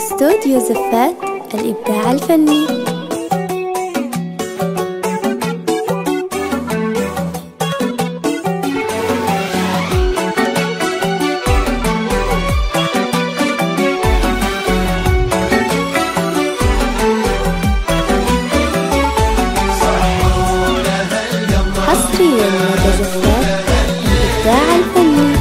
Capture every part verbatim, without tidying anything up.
استوديو زفات الإبداع الفني. حصريا لدى زفات الإبداع الفني.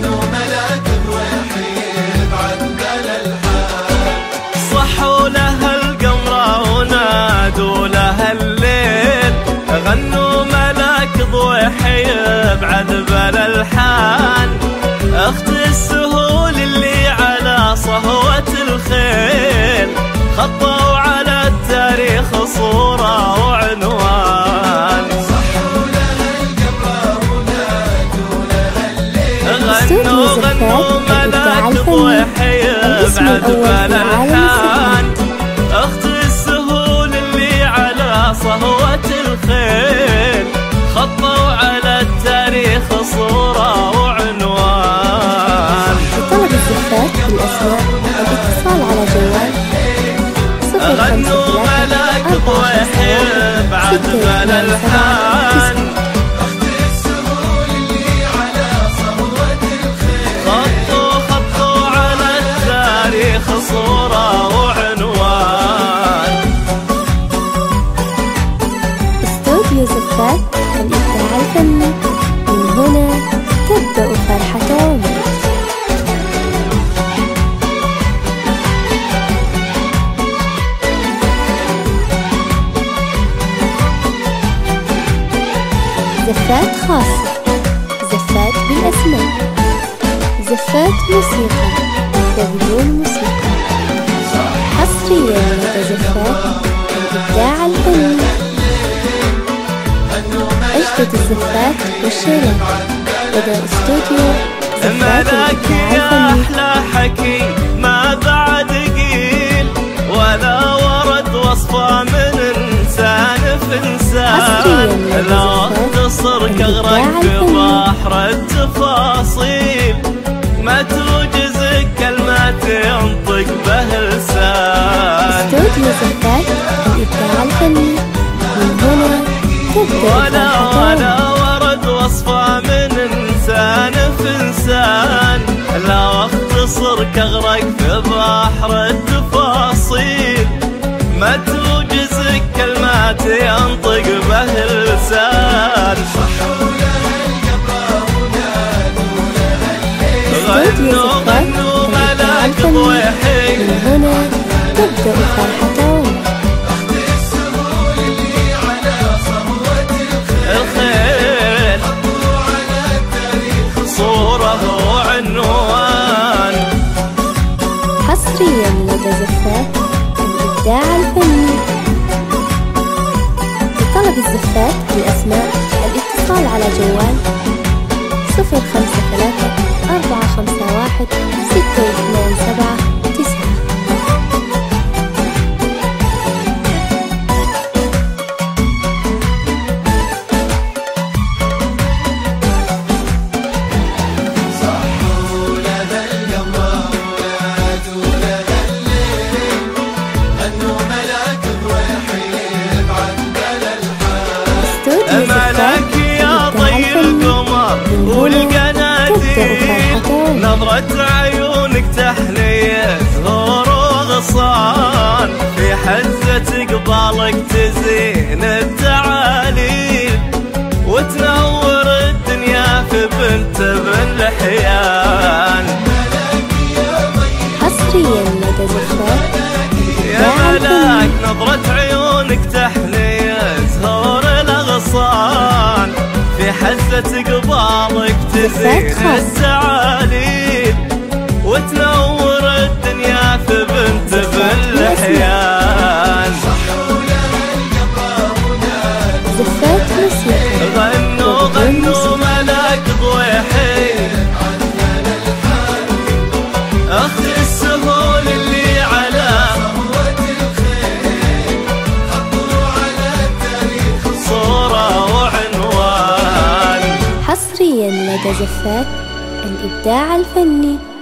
صحوا لها القمرة ونادوا لها الليل، غنوا ملاك ضوحي بعذب الألحان، أخت السهول اللي على صهوة الخيل، خطوا على التاريخ صورة وعنوان. صحوا لها القمرة ونادوا لها الليل، غنوا غنوا ملاك ضوحي بعذب الألحان، أخت السهول اللي على صهوة الخيل، خطوا على التاريخ صورة وعنوان. لطلب الزفات بالأسماء الاتصال على جوال صفر خمسة غنوا ملاك ضوحي بعذب الألحان، أخت السهول اللي على صهوة الخيل، خطوا خطوا على التاريخ صورة وعنوان. استوديو زفات الإبداع الفني، من هنا تبدأ فرحة عمر. زفات خاصة، زفات بالأسماء، زفات موسيقى وبدون موسيقى. حصريا لدى زفات الإبداع الفني. أجدد الزفات والشيلات لدى استوديو زفات ملاك الإبداع يا الفني. أحلى حكي ما بعد قيل، ولا ورد وصفة من إنسان في إنسان، لا اختصر كغرق في بحر التفاصيل، ما توجز كلمات ينطق به لسان. استوديو زفات الإبداع الفني، من هنا تبدأ ولا فرحة ولا عمر. ورد وصفة من إنسان في إنسان، لا اختصر كغرق في بحر التفاصيل، ما توجز كلمات ينطق به لسان. صحوا لها القمرة ونادوا لها الليل، غنوا غنوا ملاك ضوحي من هنا تبدأ فرحة عمر. أخت السهول اللي على صهوة الخيل، الخيل، خطوا على التاريخ صورة وعنوان. حصريا لدى زفات الإبداع الفني. لطلب الزفات بالأسماء الاتصال على جوال صفر خمسة ثلاثة أربعة خمسة واحد ستة اثنان سبعة تسعة. صحوا لها القمرة ونادوا لها الليل، غنوا ملاك ضوحي بعذب الألحان. استوديو زفات ملاك يا الإبداع ضي الفني، القمر من هنا والقناديل، تبدأ فرحة عمر. نظرة عيونك تحلية زهور وغصان، في حزة قبالك تزين التعاليل، وتنور الدنيا في بنت بن لحيان. حصريا لدى زفات يا الإبداع ملاك الفني. نظرة عيونك تحلية زهور الأغصان، في حزة قبالك تزين التعاليل، وتنور الدنيا في بنت باللحيان. صحوا لها القمرة ونادوا زفات موسيقى غنوا غنوا ملاك ضوحي، أخت السهول اللي على صهوة الخيل، خطوا على التاريخ صورة وعنوان. حصريا لدى زفات الإبداع الفني.